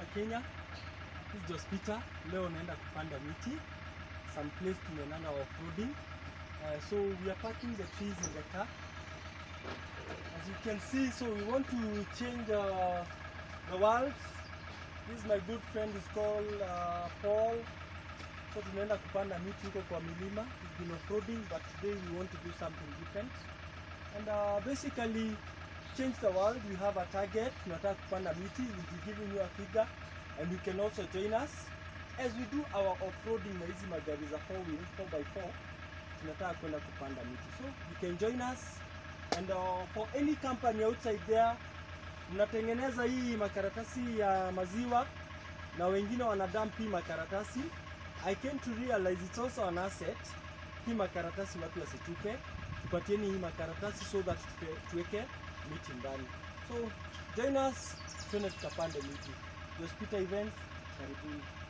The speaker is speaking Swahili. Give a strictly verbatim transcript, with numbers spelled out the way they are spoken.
Kenya. This is Jospita. Leo naenda kupanda miti. Some place tumeenda off-roading. Uh, so we are packing the trees in the car. As you can see, so we want to change uh, the world. This is my good friend, is called uh, Paul. So tunaenda kupanda miti huko kwa milima. We've been off-roading, but today we want to do something different. And uh, basically change the world. We have a target. Tunataka kupanda miti. We'll be giving you a figure, and you can also join us as we do our off-roading na hizi magari za four wheel four by four. Tunataka kwenda kupanda miti. So you can join us, and uh, for any company outside there mnatengeneza hii makaratasi ya maziwa na wengine wanadampi makaratasi, I came to realize it's also an asset. Hii makaratasi watu wasitupe, tupatieni hii makaratasi so that tuweke miti ndani. So join us, tuende tukapande miti. Jospita Events, karibuni.